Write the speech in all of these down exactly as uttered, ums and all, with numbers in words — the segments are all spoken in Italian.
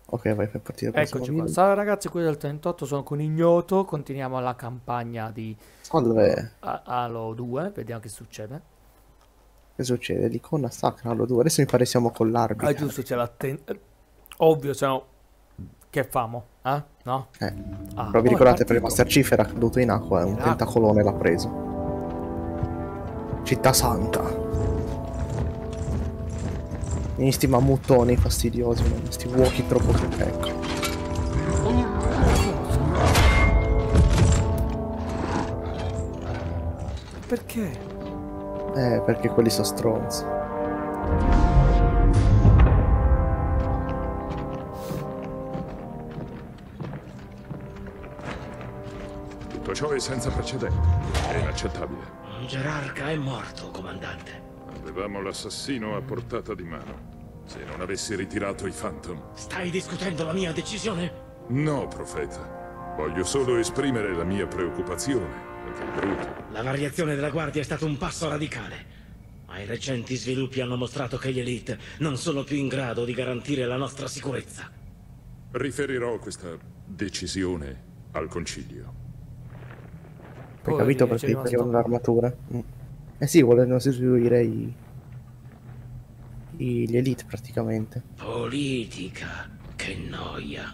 Ok, vai, fai partire il prossimo Eccoci qua. video. Salve ragazzi, qui del trentotto sono con Ignoto. Continuiamo la campagna di uh, Salve, A- Halo due. Vediamo che succede. che succede? L'icona sacra Halo due. Adesso mi pare siamo con Ah, l'arbiter. giusto, c'è la ten- eh, ovvio, se no che famo? Eh? No? Eh, Ah, però vi oh, è ricordate per il partito. Master Chief era caduto in acqua e un Miracolo. tentacolone l'ha preso. Città Santa. In sti mammuttoni fastidiosi, in sti walkie troppo... Ecco. Perché? Eh, perché quelli sono stronzi. Tutto ciò è senza precedenti. È inaccettabile. Un gerarca è morto, comandante. Avevamo l'assassino a portata di mano. Se non avessi ritirato i Phantom... Stai discutendo la mia decisione? No, profeta. Voglio solo esprimere la mia preoccupazione. Perché è brutto. La variazione della guardia è stato un passo radicale. Ma i recenti sviluppi hanno mostrato che gli Elite non sono più in grado di garantire la nostra sicurezza. Riferirò questa decisione al concilio. Hai Poi capito c'è perché gli rimasto- vogliono l'armatura? Mm. Eh sì, vogliono sostituire i... i- gli Elite praticamente. Politica, che noia.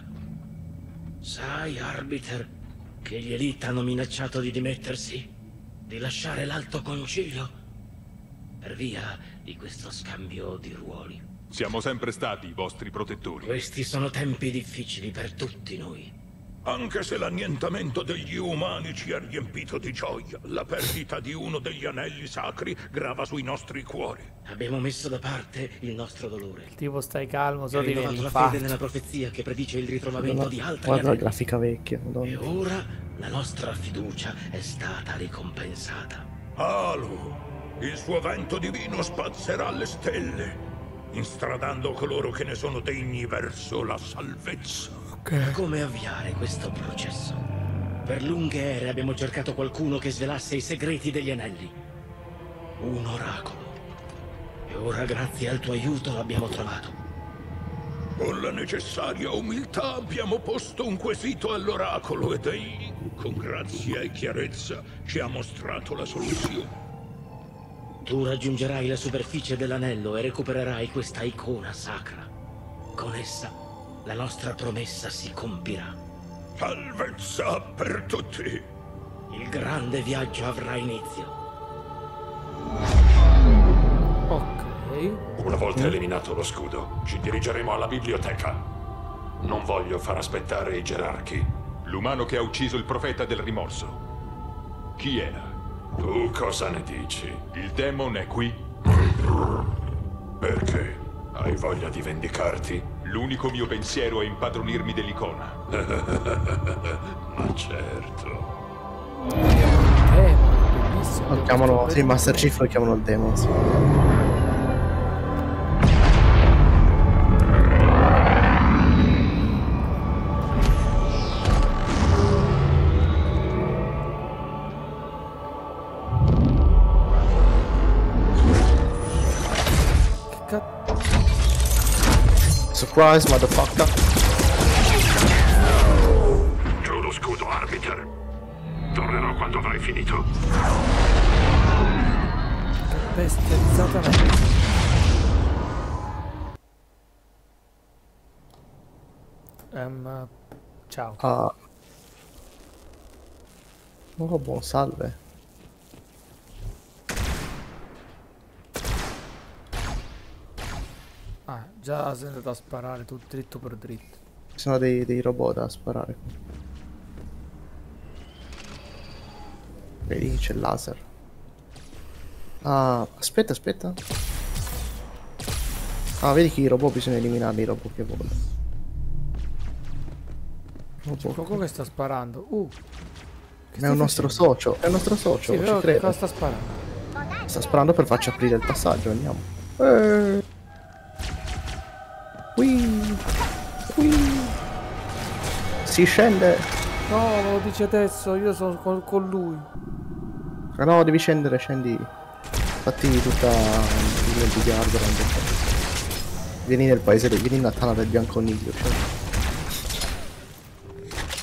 Sai, Arbiter, che gli Elite hanno minacciato di dimettersi? Di lasciare l'Alto Concilio? Per via di questo scambio di ruoli. Siamo sempre stati i vostri protettori. Questi sono tempi difficili per tutti noi. Anche se l'annientamento degli umani ci ha riempito di gioia, la perdita di uno degli anelli sacri grava sui nostri cuori. Abbiamo messo da parte il nostro dolore. Tipo stai calmo, so Hai di rinnovato vieni la fatto. fede nella profezia che predice il ritrovamento Guarda, di altri guarda la anelli. grafica vecchia, E madonna. ora la nostra fiducia è stata ricompensata. Halo, il suo vento divino spazzerà le stelle, instradando coloro che ne sono degni verso la salvezza. Come avviare questo processo? Per lunghe ere abbiamo cercato qualcuno che svelasse i segreti degli anelli. Un oracolo. E ora, grazie al tuo aiuto, l'abbiamo trovato. Con la necessaria umiltà abbiamo posto un quesito all'oracolo ed egli, con grazia e chiarezza, ci ha mostrato la soluzione. Tu raggiungerai la superficie dell'anello e recupererai questa icona sacra. Con essa la nostra promessa si compirà. Salvezza per tutti! Il grande viaggio avrà inizio. Ok. Una volta eliminato lo scudo, ci dirigeremo alla biblioteca. Non voglio far aspettare i gerarchi. L'umano che ha ucciso il profeta del rimorso. Chi era? Tu cosa ne dici? Il demon è qui? Perché? Hai voglia di vendicarti? L'unico mio pensiero è impadronirmi dell'icona. Ma certo. Eh, bellissimo. Lo chiamano, sì, Master Chief lo chiamano il Demons. Che cazzo? Surprise, motherfucker. Giù lo scudo, Arbiter. Tornerò quando avrai finito. Che bestializzata me. Ehm, ciao. Ah. Oh, buon salve. Ah, già se ne da sparare tu dritto per dritto. Ci sono dei, dei robot da sparare. Vedi, c'è il laser. Ah, aspetta, aspetta. Ah, vedi che i robot bisogna eliminarli, i robot che volano. Robot. Qualcuno che sta sparando. Uh. Che Ma è stai un nostro facendo? socio, è un nostro socio, Sì, ci però che credo. cosa sta sparando? Sta sparando per farci aprire il passaggio, andiamo. Eh. Qui. Qui. Si scende. No, me lo dice adesso, io sono con, con lui. Ah no, devi scendere, scendi. Fatti tutta il biliardo. Vieni nel paese, vieni in Natana del Bianconiglio, cioè.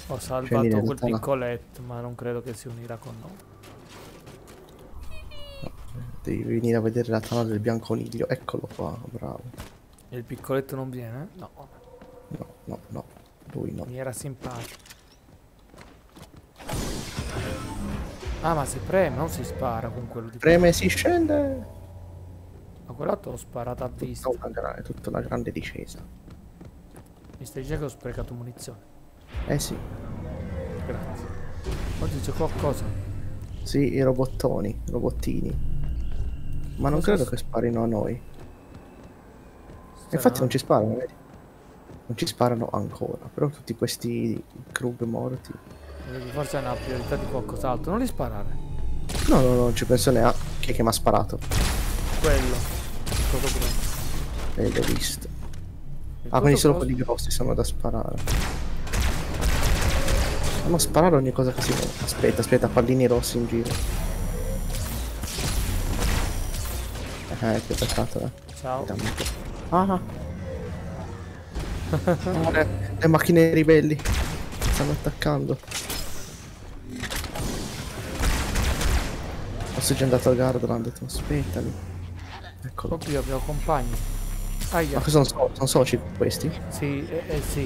Ho salvato Scendi nel quel tunnel. piccoletto, ma non credo che si unirà con noi. Devi venire a vedere la tana del bianconiglio. Eccolo qua, bravo. E il piccoletto non viene? No, No, no, no. Lui no. mi era simpatico. Ah, ma si preme, non si spara con quello di... Preme e si scende. Ma quell'altro l'ho sparato a vista. Tutta una, gra- tutta una grande discesa. Mi stai dicendo che ho sprecato munizioni. Eh sì. Grazie. Oggi c'è qualcosa. Sì, i robottoni, robottini. Ma non Cosa credo s- che sparino a noi. Strano. Infatti non ci sparano, vedi? Non ci sparano ancora. Però tutti questi crub morti. Vedi, forse è una priorità di qualcos'altro. Non li sparare. No, no, no, non ci penso neanche. Chi è che mi ha sparato? Quello. Cosa grosso. Eh, l'ho visto. Il Ah, quindi coso solo grosso- quelli grossi sono da sparare. Fanno sparare ogni cosa che si muove. Aspetta, aspetta, pallini rossi in giro. Eh, che peccato, eh. Ciao. Dammi. Ah. Ah, le, le macchine ribelli stanno attaccando. Forse è già andato al Gardaland, ho detto aspettali. Eccolo. Oddio, abbiamo compagni. Aia. Ma cosa sono, so- sono soci questi? Sì, eh, eh, sì.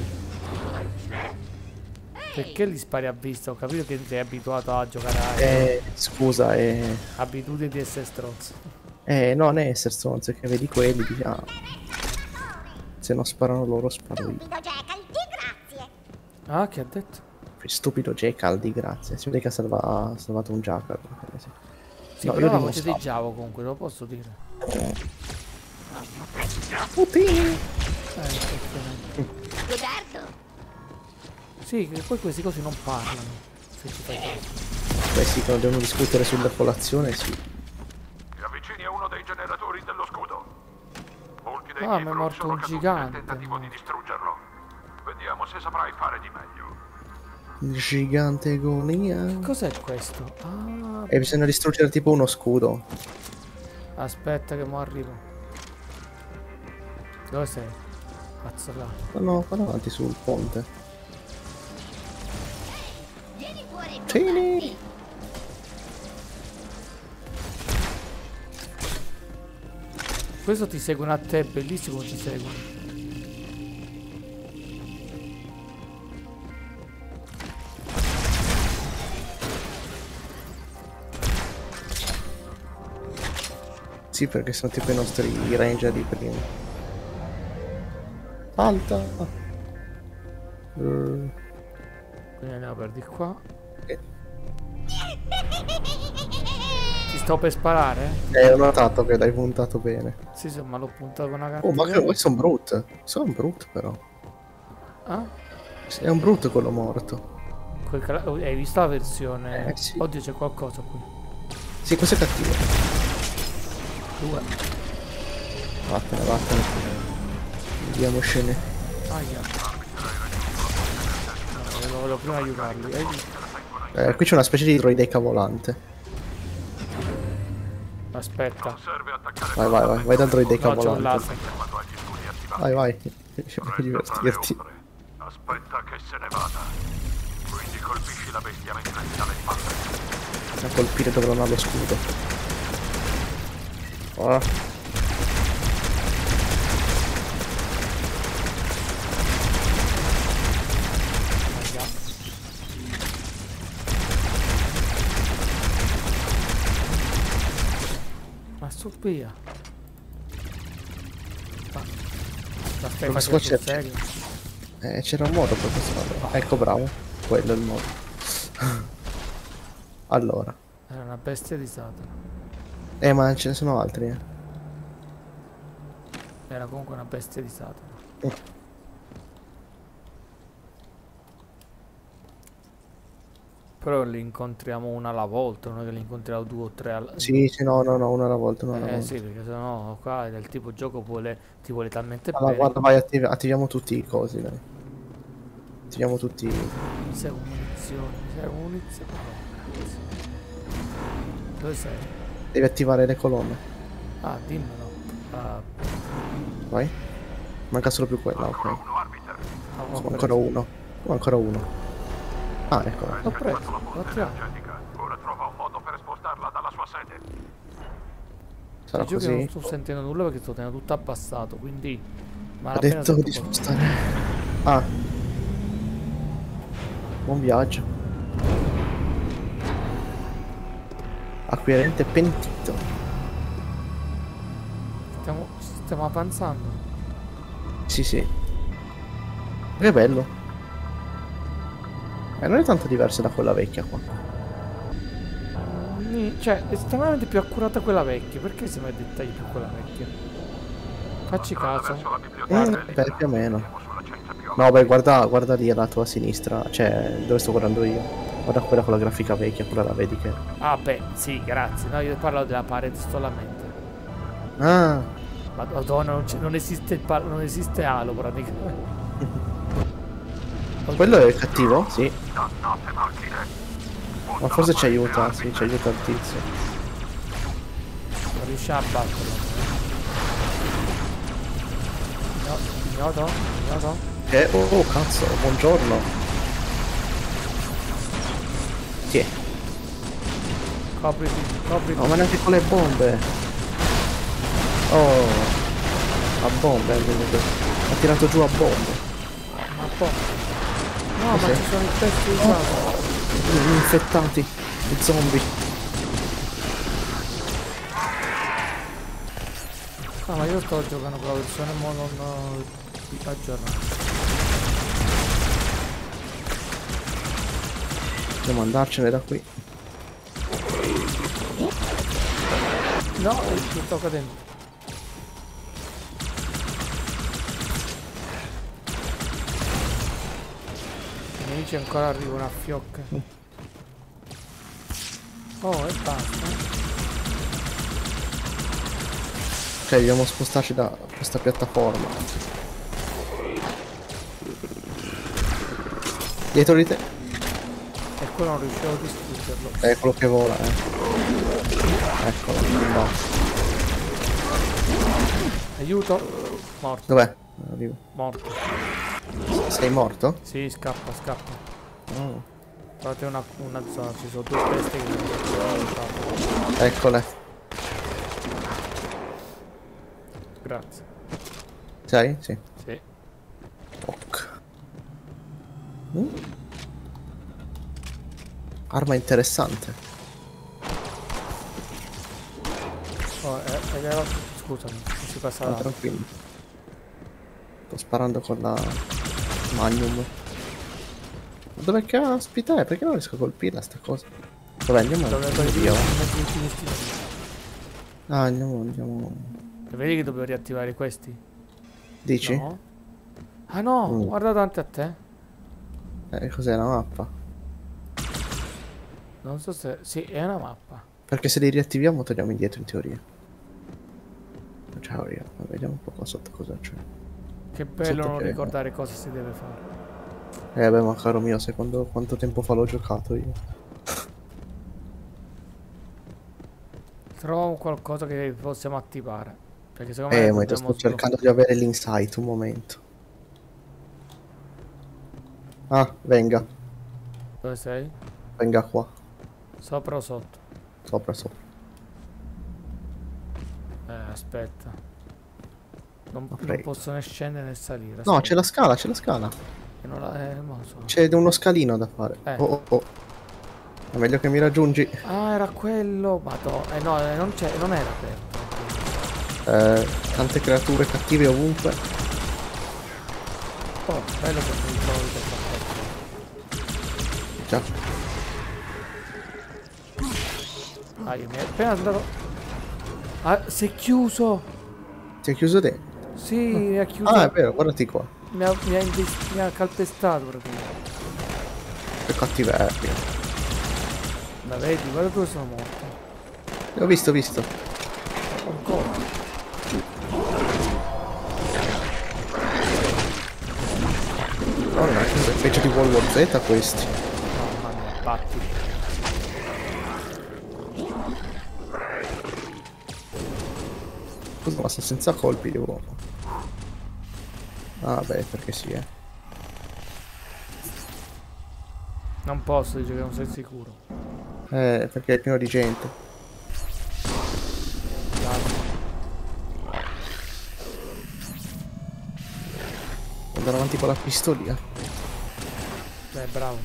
Perché li spari a vista? Ho capito che sei abituato a giocare a... Eh, scusa, eh... Abitudine di essere stronzo. Eh, no, non è essere stronzo, è che vedi quelli, dici, ah, se non sparano loro, sparo io. Stupido Jackal, di grazie. Ah, che ha detto? Stupido Jackal, di grazie. Si vede che ha, salva- ha salvato un Jackal. Eh, sì. Sì, No, però io la non voce so. di Giavo comunque, lo posso dire. Puttini! Eh, effettivamente. Godardo. Sì, che poi questi cosi non parlano. Se ci fai caso. Beh sì, quando devono discutere sulla colazione, sì. Ti avvicini a uno dei generatori dello scudo. Molti dei Ah, miei mi è crew morto sono un caduti gigante, nel tentativo mo. di distruggerlo. Vediamo se saprai fare di meglio. Gigante gonia. Cos'è questo? Ah, E bisogna distruggere tipo uno scudo. aspetta che mo arrivo. Dove sei? Cazzo là. No, no, qua davanti sul ponte. Vieni fuori e Tieni! Questo ti seguono a te, bellissimo ti seguono. Sì, perché sono tipo i nostri ranger di prima. Salta! Uh, Quindi andiamo per di qua. eh, Ti sto per sparare? eh, ho notato che l'hai puntato bene. Sì, sì, ma l'ho puntato con una carta. Oh, ma che sono brut. Sono brut però. Ah? È un brutto quello morto. Quel cra- oh, hai visto la versione? Eh, sì. Oddio, c'è qualcosa qui. Sì, questo è cattivo. Due. Vattene, vattene. Vediamo scene. Aia. No, volevo prima aiutarli. Hai visto? Eh, qui c'è una specie di droideca volante. Aspetta. Serve attaccare Vai, vai, vai, vai dal droideca No, c'ho un volante. laser. quando hai gli scudi attivati. Vai, vai. Ci Dovrai puoi divertirti. ombre. Aspetta che se ne vada. Quindi colpisci la bestia mentre sta le spalle. A colpire dove non ha lo scudo. Ah. Aia. Ma su via. Ma ma stai Come facendo si sul faccia- serio? Eh, c'era un modo per questo farlo. Ecco, bravo. Quello è il modo. Allora. Era una bestia di Satana. Eh, ma ce ne sono altri, eh. Era comunque una bestia di Satana. Mm. Però li incontriamo una alla volta, non è che li incontriamo due o tre alla... Sì, sì, no, no, no, una alla volta, una alla Eh volta. sì, perché sennò qua del tipo gioco vuole, ti vuole talmente Allora, bene. guarda, vai, attiv- attiviamo tutti i cosi, dai. Attiviamo tutti... Mi servono munizioni, mi servono munizioni. Oh, cazzo. Dove sei? Devi attivare le colonne. Ah, dimmelo. Ah, Vai. Manca solo più quella, ok. Uno arbiter. ah, ho Sono preso. ancora uno. Oh, ancora uno. Ah, ecco. L'ho preso, l'ho tirato. Ora trova un modo per spostarla dalla sua sede. Sarà Dicevo che non così. sto sentendo nulla perché sto tenendo tutto abbassato, quindi... Ma Ha detto di spostare. Ah. Buon viaggio. Acquirente pentito. Stiamo, stiamo avanzando. Sì, sì. Che bello. E non è tanto diverso da quella vecchia qua. Ni- Cioè, è estremamente più accurata quella vecchia. Perché si mette dettagli più quella vecchia? Facci caso. Eh, beh, più o meno. No, beh, guarda, guarda lì alla tua sinistra. Cioè, dove sto guardando io. Guarda quella con la grafica vecchia, quella la vedi che... Ah, beh, sì, grazie. No, io parlo della parete solamente. Ah, Madonna, non, c'è- non esiste il pa- non esiste Halo praticamente. quello è cattivo? Sì. Ma forse ci aiuta, sì, ci aiuta il tizio. Non riesce a batterlo. No, ignoto, ignoto. Eh, oh, oh, cazzo, buongiorno. Chi è? Copriti, copriti. No, ma neanche con le bombe. Oh, a bombe, è venuto. Ha tirato giù a bombe. Ma poi. No, ma Cos'è? ci sono i pezzi usati. Gli infettati, i zombie. Ah, ma io sto giocando con la versione mo non aggiornata. Dobbiamo andarcene da qui. No, ci sto cadendo. I nemici ancora arrivano a fiocche. Oh, e basta. Ok, dobbiamo spostarci da questa piattaforma. Dietro di te. E quello non riuscivo a distruggerlo. È quello che vola, eh. Eccolo, no. Aiuto. Morto, Dov'è? Arrivo. morto. Sei morto? Sì, scappa, scappa. Oh. Guardate una, una zona, ci sono due bestie che non so. Eccole. Grazie. Sei? Sì. Sì. Ok. Mm. Arma interessante. Oh, eh, eh, eh, scusami, si passa Ah, là. tranquillo. Sto sparando con la Magnum. Dove caspita è? Perché non riesco a colpirla sta cosa? Vabbè, andiamo Dove andiamo poi via. via. Ah, andiamo, andiamo. Vedi che dovevo riattivare questi? Dici? No. Ah no, Mm. guarda davanti a te. Eh, cos'è la mappa? Non so se... Sì, è una mappa. Perché se li riattiviamo torniamo indietro in teoria. In teoria. Vediamo un po' qua sotto cosa c'è. Che bello Sotto non che- ricordare cosa si deve fare. Eh beh, ma caro mio, sai quando, quanto tempo fa l'ho giocato io? Trovo qualcosa che possiamo attivare. Perché secondo me Eh, ma io dobbiamo sto cercando di avere l'insight, un momento. Ah, venga, Dove sei? venga qua. Sopra o sotto? Sopra, sopra. Eh, aspetta. Non, non prego. posso né scendere né salire. No, aspetta. c'è la scala, c'è la scala. Che non la... Eh, non lo so. C'è uno scalino da fare. Eh. Oh, oh, oh. È meglio che mi raggiungi. Ah, era quello. Madonna. Eh no, eh, non c'è, non era aperto. Eh, tante creature cattive ovunque. Oh, bello che mi trovi per fare. Già. Ah, io mi è appena andato. Ah, si è chiuso. Ti è chiuso dentro. Sì, mi ha chiuso. Ah, è vero, guardati qua. Mi ha, mi ha, indes- mi ha calpestato praticamente. Che cattiveria. Ma vedi, guarda dove sono morto. Ho visto, ho visto. Ancora. No, non è che peggio di World War Z questi. Mamma mia, batti. Cosa basta senza colpi di uomo. Ah beh, perché sì, eh. Non posso, dice che non sei sicuro. Eh, perché è pieno di gente. Andare avanti con la pistolia. Beh, bravo.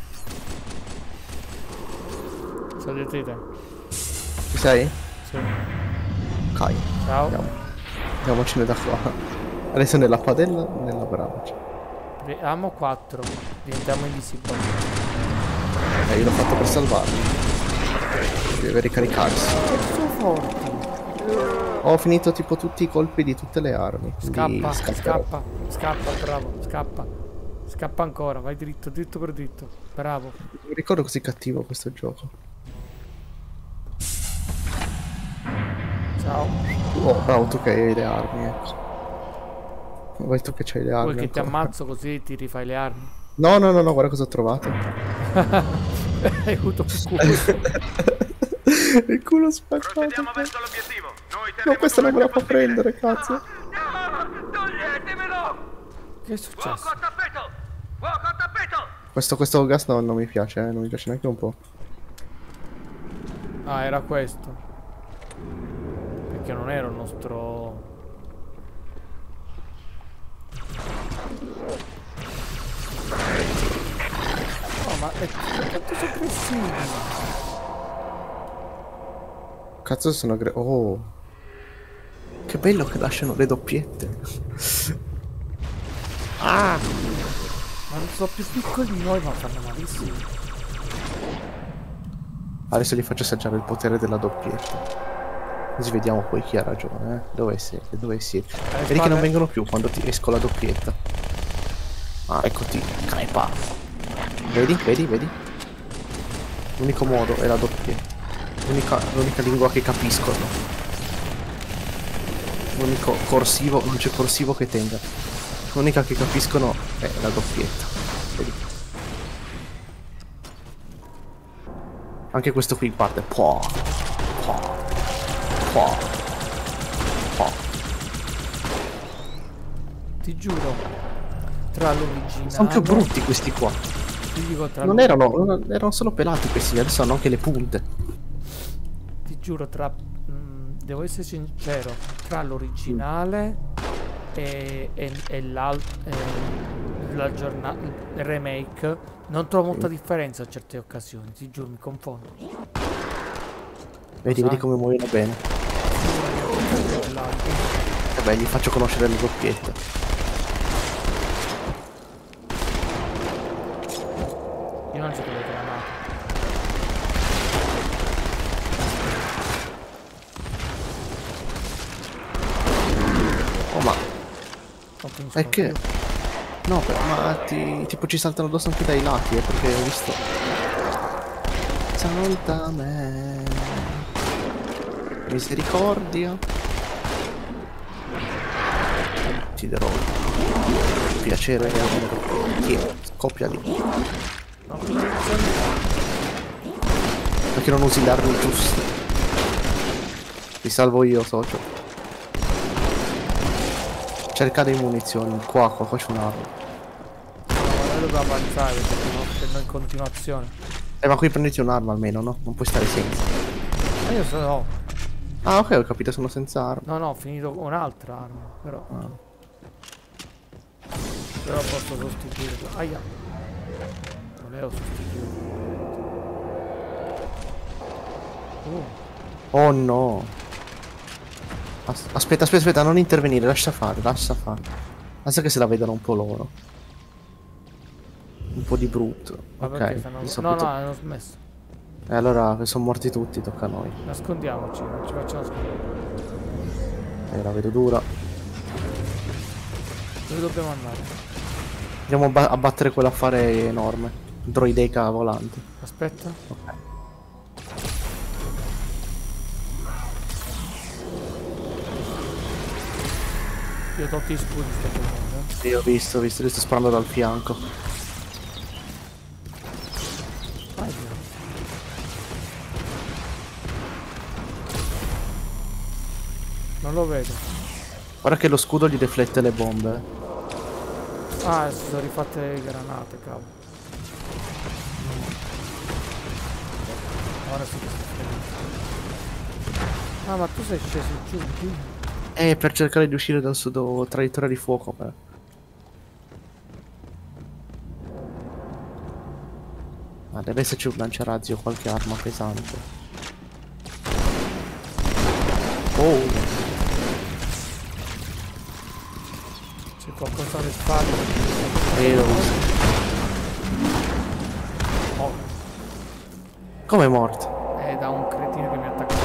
Salite te. Ci sei? Sì. Ok. Ciao. Andiamo. Andiamocene da qua. Adesso nella padella o nella brancia? Amo quattro. Diventiamo invisibili. Eh, io l'ho fatto per salvarmi. Deve ricaricarsi. Sono forti. Ho finito tipo tutti i colpi di tutte le armi. Scappa, scapperò. scappa, scappa, bravo, scappa. Scappa ancora, vai dritto, dritto per dritto. Bravo. Mi ricordo così cattivo questo gioco. Ciao. Oh, bravo tu che hai le armi, ecco. Vuoi tu che c'hai le armi? Vuoi che ti ancora? ammazzo così ti rifai le armi? No, no, no, no, guarda cosa ho trovato. Hai avuto più culo. Il culo spaccato. verso l'obiettivo. Noi No, questa non me la può prendere, cazzo. Toglietemelo! Che è successo? Fuoco a tappeto! Fuoco a tappeto! Questo, questo gas no, non mi piace, eh, non mi piace neanche un po'. Ah, era questo. Perché non era il nostro... Oh, ma è tutto sono aggressivi. Cazzo sono aggre... Oh. Che bello che lasciano le doppiette. Ah! Ma non sono più piccoli di noi, ma fanno malissimo. Adesso gli faccio assaggiare il potere della doppietta. Così vediamo poi chi ha ragione, eh. Dove siete? Dove siete? Vedi spalle. che non vengono più quando ti esco la doppietta. Ah, eccoti, crepa. Vedi, vedi, vedi? L'unico modo è la doppietta. L'unica, l'unica lingua che capiscono. L'unico corsivo, non c'è corsivo che tenga. L'unica che capiscono è la doppietta. Vedi? Anche questo qui parte. Poh. Poh. Poh. Poh. Ti giuro, tra l'originale... Sono più brutti questi qua. Ti dico tra Non erano, non- erano solo pelati questi, adesso hanno anche le punte. Ti giuro, tra... mh, devo essere sincero, tra l'originale e, e, e l'altro... la giornata... il remake, non trovo molta differenza a certe occasioni, ti giuro, mi confondo. Vedi, Sai? vedi come muoiono bene. Vabbè, gli faccio conoscere le doppiette. Io non gioco le granate. Oh, ma... Non finiscono È che... più. No, però, ma ti... tipo ci saltano addosso anche dai lati, eh, perché ho visto... Salta a me... Misericordia. Ti darò piacere. Tieni, scoppia lì. Perché non usi l'armi giuste? Ti salvo io, socio. Cerca dei munizioni. Qua, qua, qua c'è un'arma. Noi dobbiamo avanzare perché no, fermo in continuazione. Eh, ma qui prenditi un'arma almeno, no? Non puoi stare senza. Ma io sono... Ah, ok, ho capito, sono senza arma. No, no, ho finito con un'altra arma, però... Ah. Però posso sostituirla. Aia. Volevo sostituirla. Uh. Oh no. As- aspetta, aspetta, aspetta, non intervenire, lascia fare, lascia fare. Basta che se la vedono un po' loro. Un po' di brutto. Ma Ok. perché fanno... di No, solito- no, hanno smesso. E allora sono morti tutti, tocca a noi. Nascondiamoci, non ci facciamo nascondere. Eh, la vedo dura. Dove dobbiamo andare? Andiamo a, ba- a battere quell'affare enorme. Droideca volante. Aspetta. Ok. Io ho tolto gli scudi, sto prendendo. Sì, ho visto, ho visto, li sto sparando dal fianco. Vai via. Non lo vedo. Guarda che lo scudo gli deflette le bombe. eh. Ah, si sono rifatte le granate, cavolo. Ora sì che sto finendo. Ah, ma tu sei sceso giù, giù. Eh, per cercare di uscire dal suo traditore di fuoco. Per... Ma deve esserci un lanciarazzi o qualche arma pesante. Oh! C'è qualcosa alle spalle. E lo uso. Oh, Come è morto? è da un cretino che mi ha attaccato.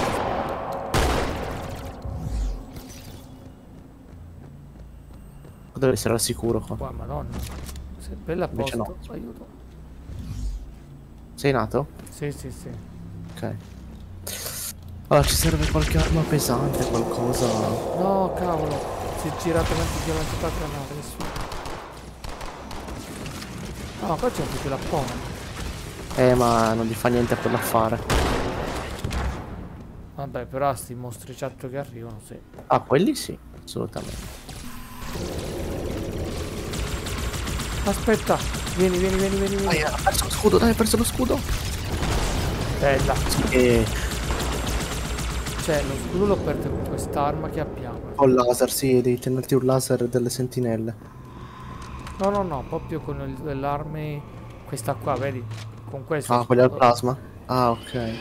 Deve essere al sicuro qua. Qua, madonna. Sei bella a Invece posto. no. Aiuto. Sei nato? Sì, sì, sì. Ok. Allora ci serve qualche arma pesante, qualcosa. No, cavolo. Si è girato mentre ti ho lanciato la granata. Nessuno. No, qua c'è un po' lappone. Eh, ma non gli fa niente a quell'affare. Vabbè, però sti mostri chatto che arrivano, sì. Ah, quelli sì, assolutamente. Aspetta, vieni, vieni, vieni, vieni, vieni. Dai, ha perso lo scudo, dai, ha perso lo scudo. Bella. E Cioè, lo scudo lo perde con quest'arma che abbiamo. col laser, sì, devi tenerti un laser delle sentinelle. No, no, no, proprio con il- l'arme. Questa qua, vedi? Con questo. Ah, quella al scudo. plasma? Ah, ok.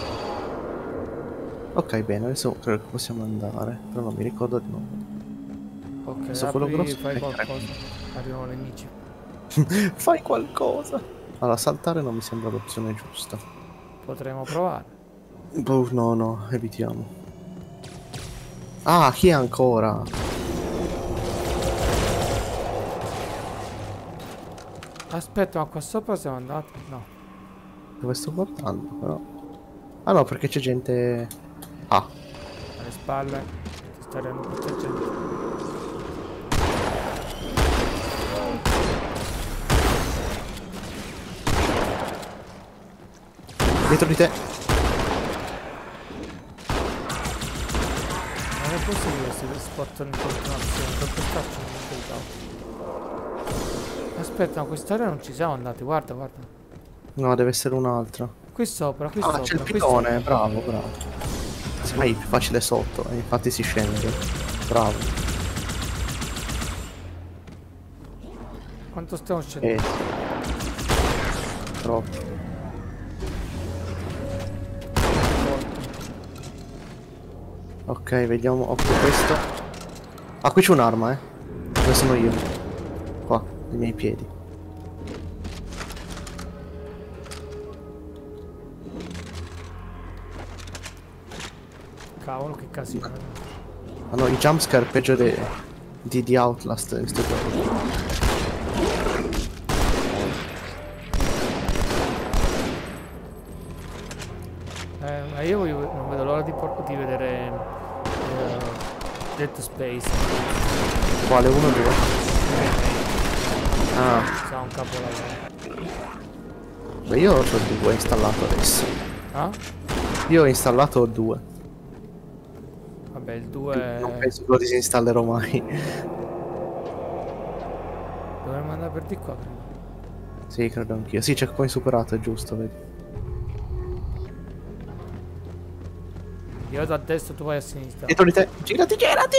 Ok, bene, adesso credo che possiamo andare. Però non mi ricordo il nome. Ok, Adesso quello apri, grosso fai è qualcosa. Arrivano nemici. Fai qualcosa. Allora, saltare non mi sembra l'opzione giusta. Potremmo provare. Boh, no, no, evitiamo. Ah, chi è ancora? Aspetta, ma qua sopra siamo andati? No. Dove sto guardando, però? Ah no, perché c'è gente... Ah, Alle spalle. Ti sta arrivando questa gente. dietro di te. Non è possibile se li spottano in continuazione. Dove faccio un Aspetta, ma quest'area non ci siamo andati. Guarda, guarda. No, deve essere un'altra. Qui sopra, qui Ah, sopra. c'è il qui pilone, sopra. bravo, bravo. Sai, è più facile sotto, e infatti si scende. Bravo. Quanto stiamo scendendo? Eh. Troppo. Ok, vediamo. Ok, questo. Ah, qui c'è un'arma, eh. Dove sono io? Qua, ai miei piedi. Cavolo, che casino. Ah no, i jumpscare peggio de- di, di Outlast in sto gioco. Eh, ma io voglio, non vedo l'ora di, por- di vedere eh, Dead Space. Quale? Uno o due? Ah, Sa un capolavoro. beh, io ho il due installato adesso. Ah? Io ho installato il due. Vabbè, il due. Non penso che lo disinstallerò mai. Dovremmo andare per di qua prima. Sì, credo anch'io. Sì, checkpoint superato, è giusto, vedi. Io vado a destra, tu vai a sinistra. Dietro di te. Girati, girati!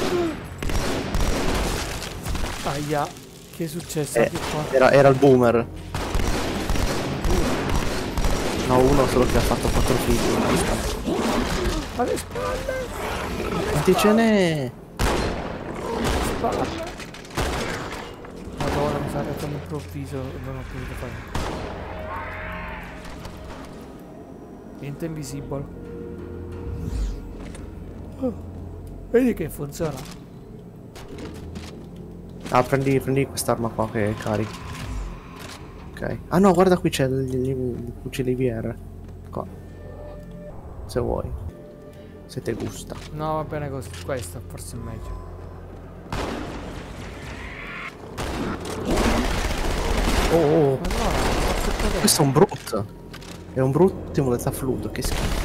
Aia, che è successo Eh, anche qua? era, era il boomer. No, uno solo che ha fatto quattro figli. Alle spalle! Quanti ce n'è? Spalle! Madonna, mi sa che all'improvviso non ho potuto fare. Niente invisible. Oh, vedi che funziona. Ah, prendi, prendi quest'arma qua che carichi. Ok. Ah no, guarda qui c'è il, il, il fucile V R. Qua. Se vuoi. Se te gusta. No, va bene così. Questo forse è meglio. Oh, oh. Ma no, forse potete- Questo è un brut. È un brut in modalità flood. Che schifo.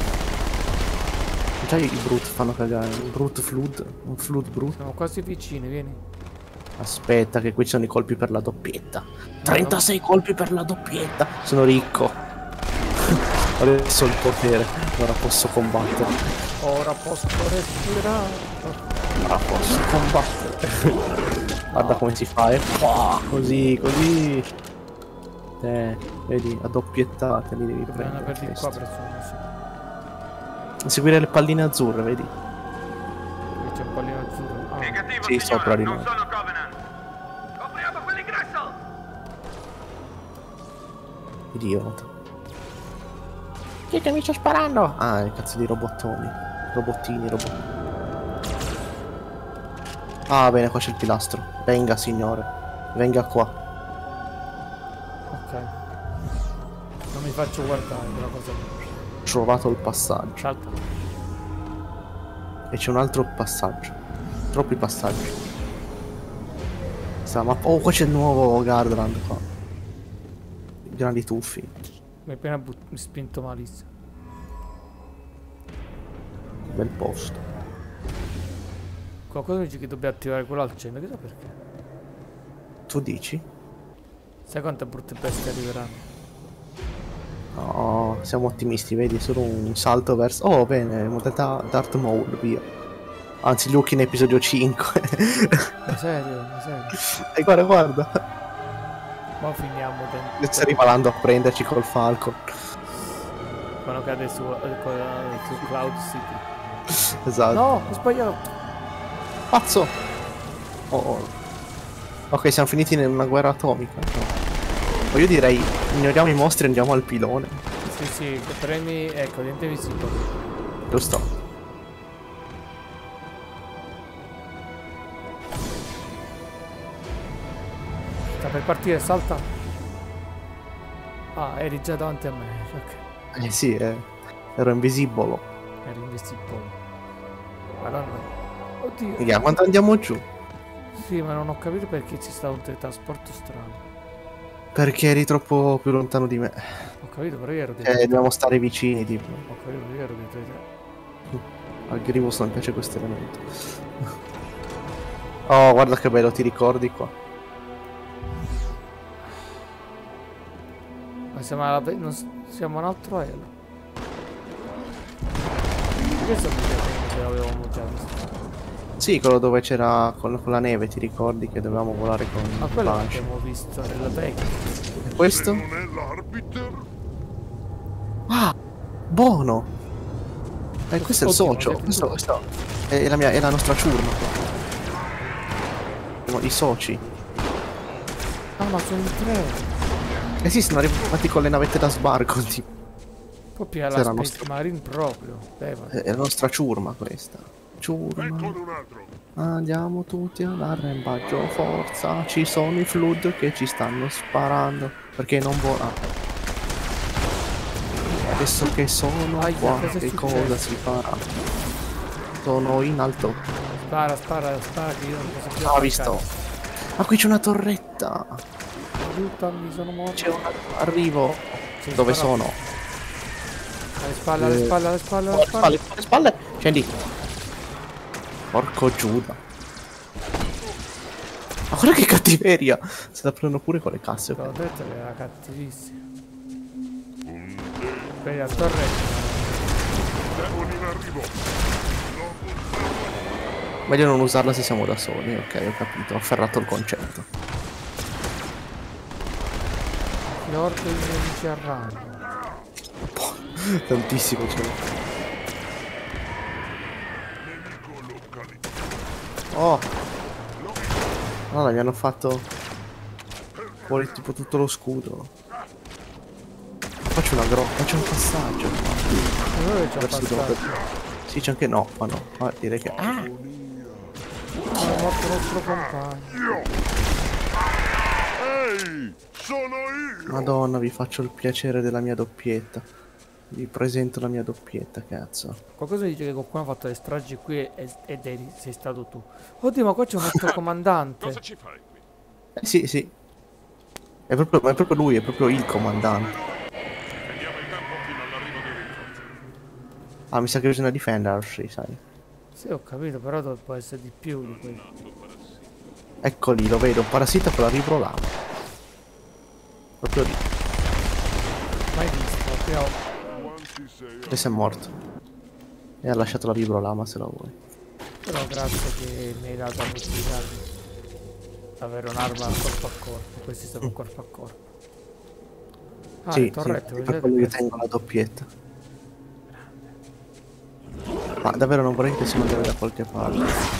Già i brut fanno cagare. Un brut flood. Un flood brut. Siamo quasi vicini, vieni. Aspetta che qui ci sono i colpi per la doppietta. trentasei colpi per la doppietta. Sono ricco. Adesso ho il potere. Ora posso combattere. Ora posso respirare. Ora posso combattere. Guarda come si fa, eh. Wow, così, così. Eh, vedi, a doppiettate li devi Dobbiamo prendere. per di qua presumo, sì. Seguire le palline azzurre, vedi? Qui c'è un pallino azzurro. Ah. Negativo, Sì, signore, sopra di non noi. sono Covenant. Copriamo quell'ingresso! Idiota. Chi è che mi sta sparando? Ah, i cazzo di robottoni. Robottini, robottini. Ah, bene, qua c'è il pilastro. Venga, signore. Venga qua. Ok. Non mi faccio guardare quella cosa. Ho trovato il passaggio. Salta. E c'è un altro passaggio. Troppi passaggi. Sta mappa. Oh, qua c'è il nuovo Guardland qua. I grandi tuffi. Mi hai appena but- spinto malissimo. Bel posto. Qualcosa mi dice che dobbiamo attivare quello al centro, chissà perché. Tu dici? Sai quante brutte bestie arriveranno? No, siamo ottimisti, vedi? Solo un salto verso... Oh, bene, modalità Darth Maul, via. Anzi, Luke in episodio cinque. Ma serio, ma serio. E guarda, guarda. Ma finiamo dentro. Sta rivalando a prenderci col falco. Quando cade su, eh, con- su Cloud City. Esatto. No, ho sbagliato. Pazzo! Oh, oh. Ok, siamo finiti in una guerra atomica. No. Io direi, ignoriamo i mostri e andiamo al pilone. Sì, sì, premi, ecco, diventa visibile. Giusto. Sta per partire, salta. Ah, eri già davanti a me, ok. Eh sì, eh. Ero invisibile. Eri invisibile. Madonna. Oddio. Raga, quando andiamo giù? Sì, ma non ho capito perché ci sta un teletrasporto strano. Perché eri troppo più lontano di me. Ho capito, però io ero dietro. Eh, dobbiamo stare vicini, tipo. Ho capito, io ero dietro di te. Al Grievous non piace questo elemento. Oh, guarda che bello, ti ricordi qua? Ma siamo alla pe- non s- siamo un altro aereo. Questo mi piace che l'avevamo già visto. Sì, quello dove c'era con, con la neve, ti ricordi che dovevamo volare con Ma il quello Banshee. l'abbiamo visto nella tecnica. E questo? Non è l'arbiter? Ah, buono! Eh, questo è il Ottimo, socio, avete questo, tutto. questo è la, mia, è la nostra ciurma. Siamo i soci. Ah, ma sono in tre. Eh sì, sono arrivati con le navette da sbarco, tipo. Proprio alla Sarà Space nostro- Marine proprio. Beva. È la nostra ciurma questa. Ciurma. Eccone un altro. Andiamo tutti all'arrembaggio, forza. Ci sono i flood che ci stanno sparando. Perché non vola. Adesso che sono Aia, qua, cosa è che successo? cosa si farà? Sono in alto. Spara, spara, spara che io non posso più Ah, ho visto. attaccare. Ma qui c'è una torretta. Aiutami, sono morto. C'è una... Arrivo. Sì, Dove spara. sono? Alle spalle, alle Eh, spalle, alle spalle, alle Alle spalle. spalle, alle spalle. Scendi. Porco Giuda. Ma guarda che cattiveria. Se la prendono pure con le casse. Te l'ho ok. detto che era cattivissimo. Vedi la torretta. Demoni in arrivo. Meglio non usarla se siamo da soli. Ok, ho capito. Ho afferrato il concetto. Le orche di nemici a ramo. Tantissimo c'è. Oh. Allora mi hanno fatto fuori tipo tutto lo scudo. Faccio una grotta, c'è un passaggio. Dove c'è un Verso dove? passaggio? Sì, c'è anche no, ma no. Ma direi che. Ah! È morto il nostro compagno. Ehi, sono io. Madonna, vi faccio il piacere della mia doppietta. Vi presento la mia doppietta, cazzo. Qualcosa dice che qualcuno ha fatto le stragi qui e- ed eri, sei stato tu. Oddio, ma qua c'è un altro comandante. Cosa ci fai qui? Eh sì, sì. È proprio, ma è proprio lui, è proprio il comandante. Prendiamo il campo fino all'arrivo dei rinforzi. Ah, mi sa che bisogna difendersi, sai. Sì, ho capito, però può essere di più di quello. Ecco lì, lo vedo, un parassita con la vibrolama. Proprio lì. Mai visto, però... Questo è morto. E ha lasciato la vibrolama se la vuoi. Però grazie che mi hai dato la possibilità di avere un'arma corpo a corpo. Questi sono corpo a corpo. Ah, sì, le torrette, sì, vedete? per quello io tengo la doppietta. Ma davvero non vorrei che si mangiare da qualche parte.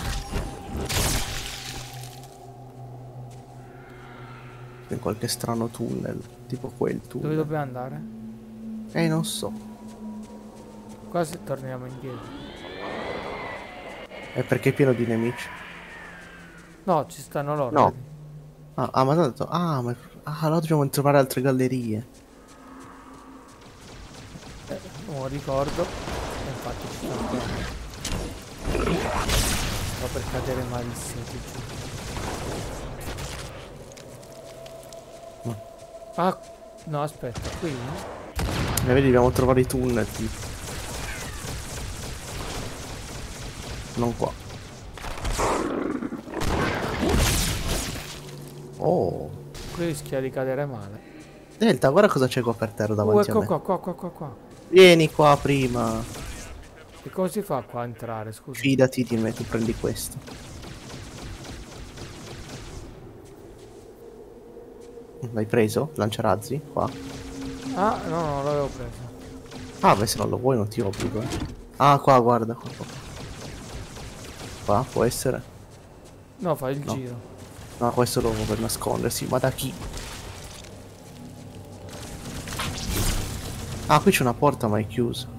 In qualche strano tunnel, tipo quel tunnel. Dove dobbiamo andare? Eh, non so. Quasi torniamo indietro. È perché è pieno di nemici. No, ci stanno loro. No. Vedi? Ah, ah, ma tanto. Ah, ma. Ah, allora dobbiamo trovare altre gallerie. Eh, non lo ricordo. E infatti ci stanno bene. Sto per cadere malissimo, ti giuro. Ah, no, aspetta, qui? E vedi, dobbiamo trovare i tunnel, tipo. Non qua. Oh. Qui rischia di cadere male. Delta, guarda cosa c'è qua per terra Uh, davanti ecco a me. qua, qua, qua, qua, qua. Vieni qua prima. E come si fa qua a entrare, scusa? Fidati di me, tu prendi questo. L'hai preso? Lanciarazzi? Qua. Ah, no, no, l'avevo preso. Ah, beh, se non lo vuoi non ti obbligo, eh. Ah, qua, guarda, qua, qua. Qua, può essere? No, fai il No. giro. No, questo lo per nascondersi, ma da chi? Ah, qui c'è una porta ma è chiusa.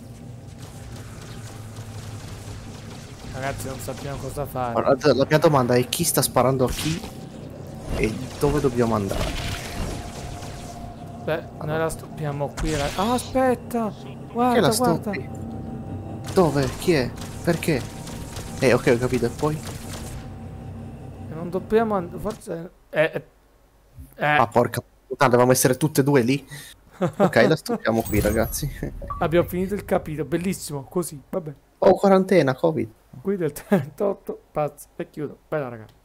Ragazzi, non sappiamo cosa fare. Allora, la mia domanda è chi sta sparando a chi e dove dobbiamo andare? Beh, noi la stoppiamo qui. ra- Ah, aspetta! Che Guarda, la guarda. stoppi? Dove? Chi è? Perché? Eh, ok, ho capito, e poi? E non dobbiamo and- forse... Eh, eh, eh. Ah, porca puttana, dovevamo essere tutte e due lì. Ok, la stoppiamo qui, ragazzi. Abbiamo finito il capitolo, bellissimo, così, vabbè. Oh, quarantena, Covid. Qui del trentotto, pazzo, e chiudo. Bella raga.